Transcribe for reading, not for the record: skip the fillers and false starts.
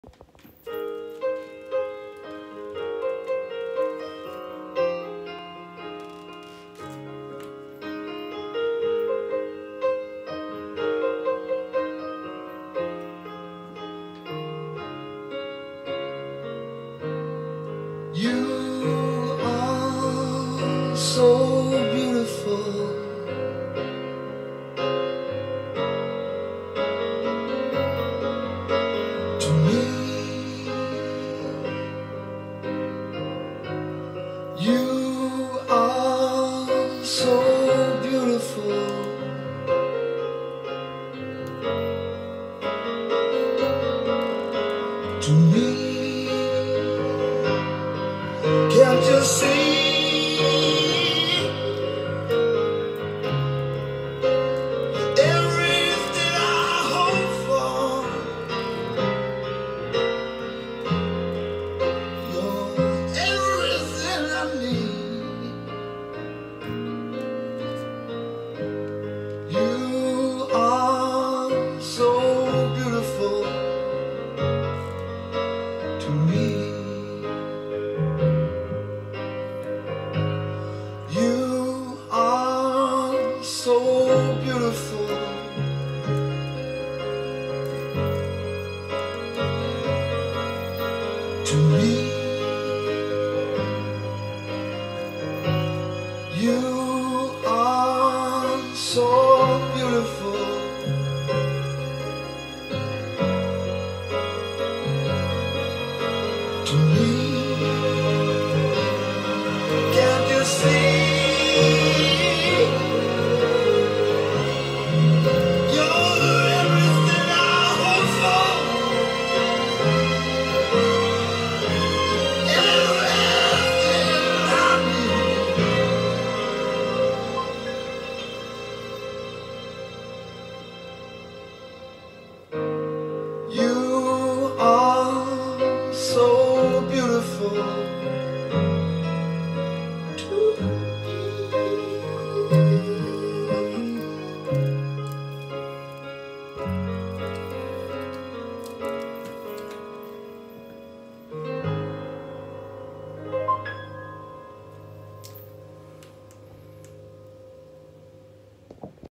You are so beautiful. To me, you are so beautiful. To me, can't you see? Everything I hope for, you're everything I need. You are so beautiful to me. You are so beautiful to me. You are so beautiful to me.